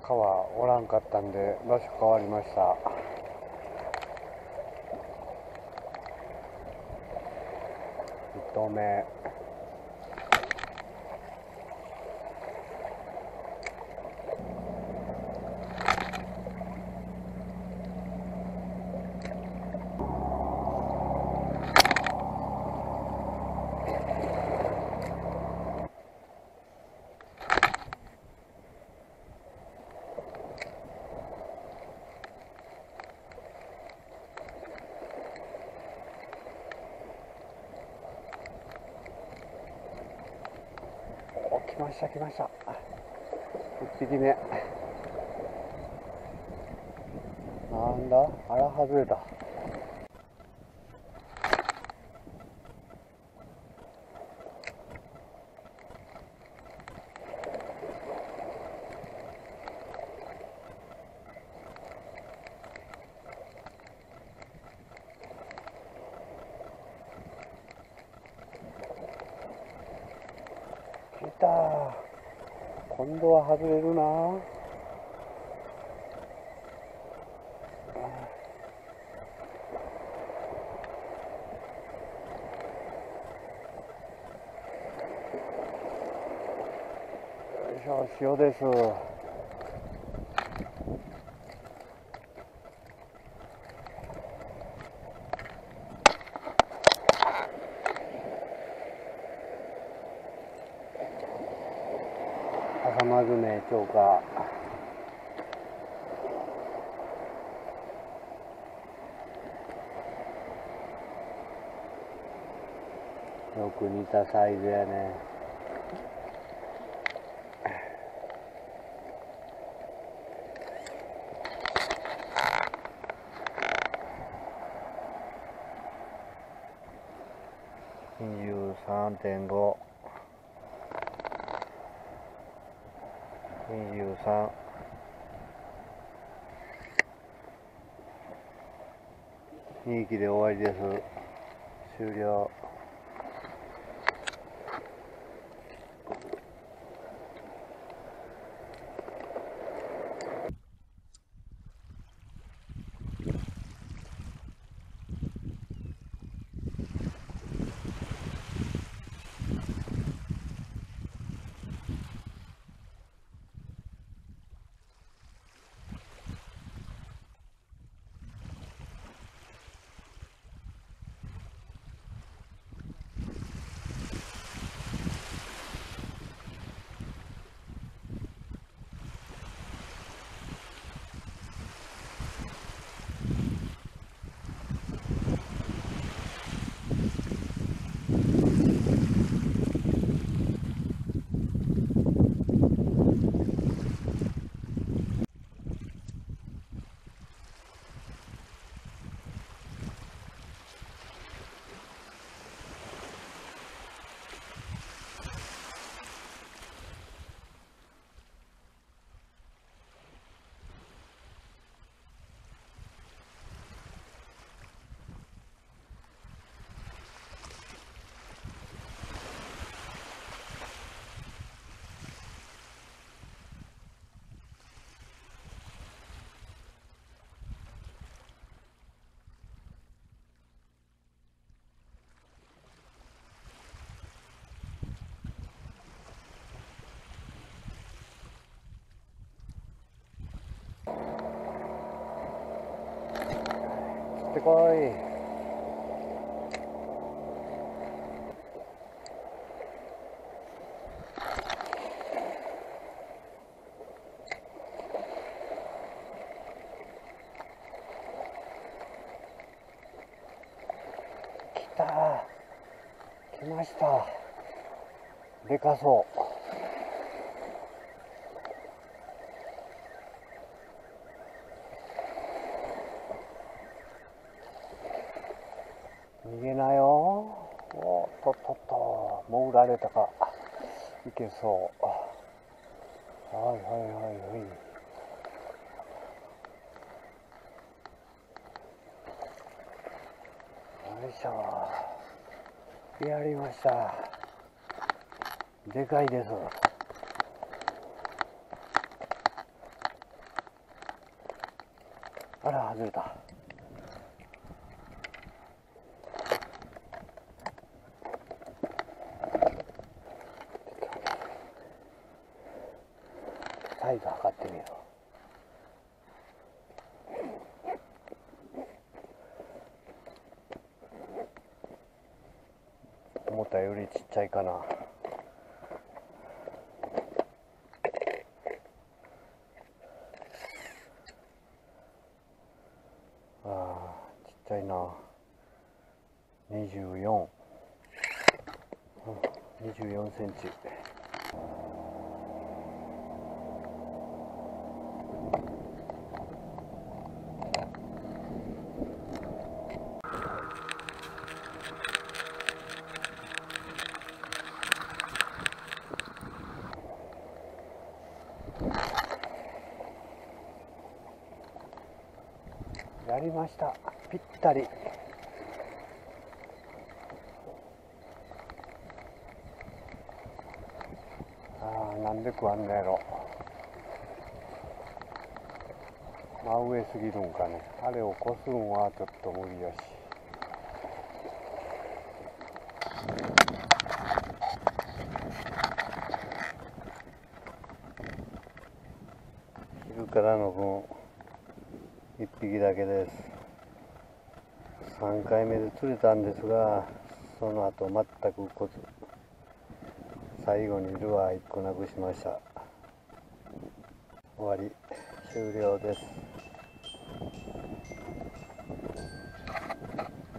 川おらんかったんで場所変わりました。1投目。来ました来ました。1匹目。なんだ、あら外れた。来たー。今度は外れるな。よいしょ、塩です。挟まずめ超過。よく似たサイズやね。23.5、23、2匹で終わりです。終了。釣ってこい。来たー。来ました。でかそう。逃げなよ。おっとっとっと、潜られたか。いけそう。はいはいはいはい。よいしょ。やりました。でかいです。 あら外れた。サイズ測ってみよう。思ったよりちっちゃいかな。あーちっちゃいな。24、24センチ。やりました。ぴったり。なんで食わんのやろ。真上すぎるんかね。あれを越すんはちょっと無理やし。昼からの分1匹だけです。3回目で釣れたんですが、その後全く来ず、最後にルアー1個なくしました。終わり、終了です。